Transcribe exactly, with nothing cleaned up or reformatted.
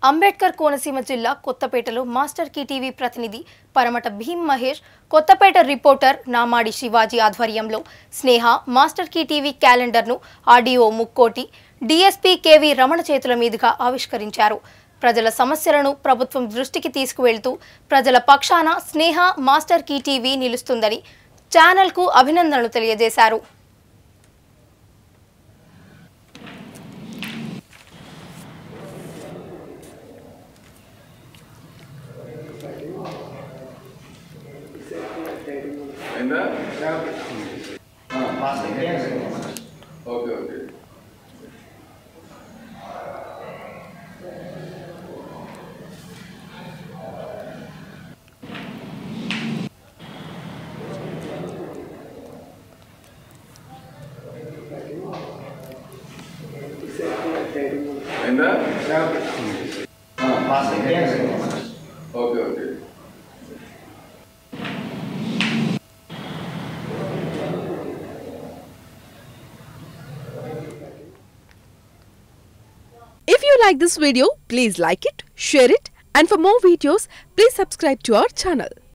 అంబేద్కర్ కోనసీమ జిల్లా కొత్తపేటలో master key TV ప్రతినిధి పరమట భీమ్ మహేష్, కొత్తపేట రిపోర్టర్ నామాడి శివాజీ ఆధ్వర్యంలో స్నేహ మాస్టర్కీ టీవీ క్యాలెండర్ను RDO Mukkoti, DSP KV Ramana చేతుల మీదుగా ఆవిష్కరించారు. ప్రజల సమస్యలను ప్రభుత్వం దృష్టికి తీసుకువెళ్తూ ప్రజల పక్షాన స్నేహ మాస్టర్కీ టీవీ నిలుస్తుందని ఛానల్కు అభినందనలు తెలియజేశారు. Ainda? Ah, passa aqui. Ok, ok. Ainda? Ah, passa aqui. Ok, ok. If you like this video, please like it, share it, and for more videos, please subscribe to our channel.